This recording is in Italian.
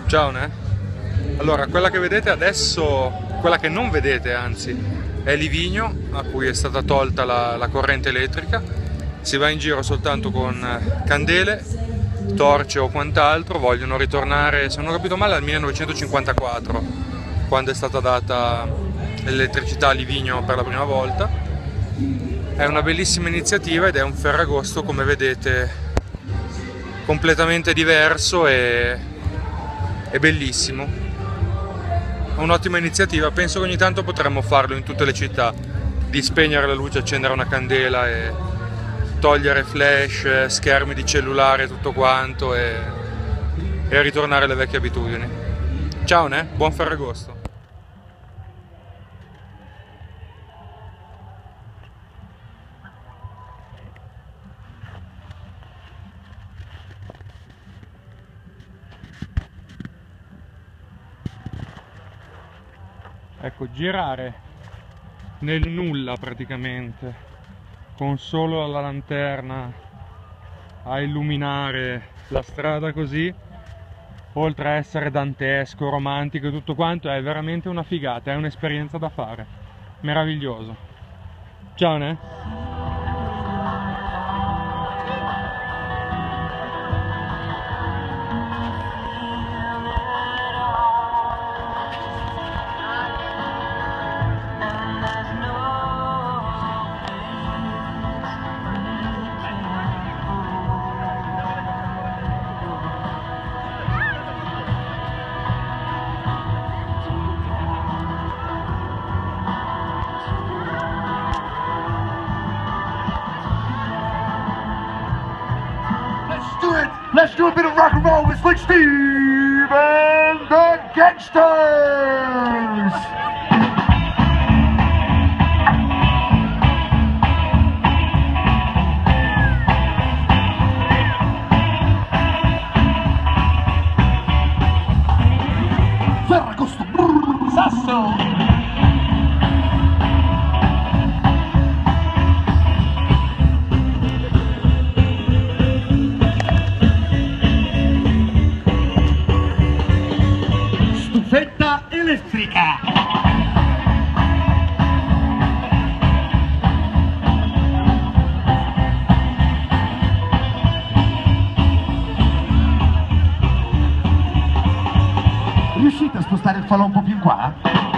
Ciao, ne? Allora, quella che vedete adesso, quella che non vedete anzi, è Livigno, a cui è stata tolta la corrente elettrica. Si va in giro soltanto con candele, torce o quant'altro. Vogliono ritornare, se non ho capito male, al 1954, quando è stata data l'elettricità a Livigno per la prima volta. È una bellissima iniziativa ed è un Ferragosto, come vedete, completamente diverso e bellissimo. È un'ottima iniziativa, penso che ogni tanto potremmo farlo in tutte le città, di spegnere la luce, accendere una candela e togliere flash, schermi di cellulare, tutto quanto e ritornare alle vecchie abitudini. Ciao, ne? Buon Ferragosto! Ecco, girare nel nulla praticamente, con solo la lanterna a illuminare la strada così, oltre a essere dantesco, romantico e tutto quanto, è veramente una figata, è un'esperienza da fare, meraviglioso. Ciao, ne? Let's do a bit of rock and roll with Slick Steve and the Gangsters! Ferragosto, Sasso! Stufetta elettrica. Riuscite a spostare il falò un po' più in qua?